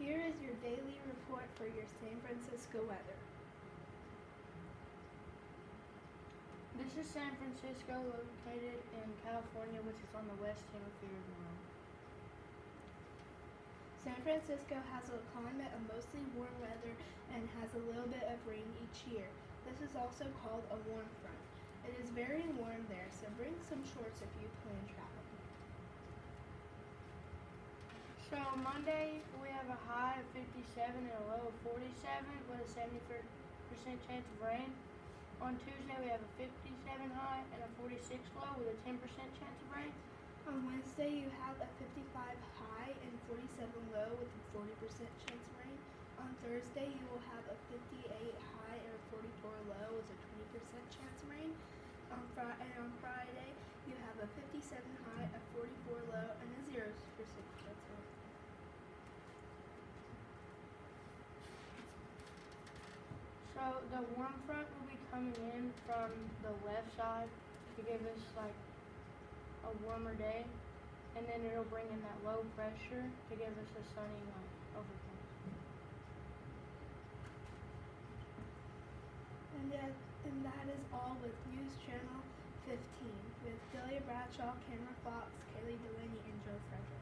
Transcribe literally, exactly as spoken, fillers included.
Here is your daily report for your San Francisco weather. This is San Francisco, located in California, which is on the west hemisphere of the world. San Francisco has a climate of mostly warm weather and has a little bit of rain each year. This is also called a warm front. It is very warm there, so bring some shorts if you plan travel. So Monday, we have a high of fifty-seven and a low of forty-seven with a seventy percent chance of rain. On Tuesday, we have a fifty-seven high and a forty-six low with a ten percent chance of rain. On Wednesday, you have a fifty-five high and forty-seven low with a forty percent chance of rain. On Thursday, you will have a fifty-eight high and a forty-four low with a twenty percent chance of rain. On Friday, and on Friday, you have a fifty-seven high, a forty-four low, and a zero percent chance of rain. So the warm front will be coming in from the left side to give us like a warmer day, and then it'll bring in that low pressure to give us a sunny like overcast. And that, and that is all with News Channel fifteen with Delia Bradshaw, Cameron Fox, Kaylee Delaney, and Joe Frederick.